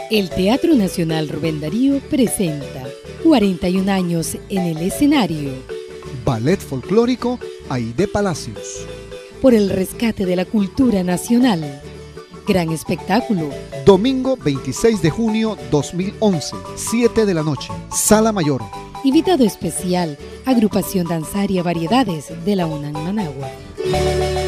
El Teatro Nacional Rubén Darío presenta 41 años en el escenario. Ballet folclórico Aide Palacios. Por el rescate de la cultura nacional. Gran espectáculo. Domingo 26 de junio 2011, 7 de la noche, Sala Mayor. Invitado especial, Agrupación Danzaria Variedades de la UNAM Managua.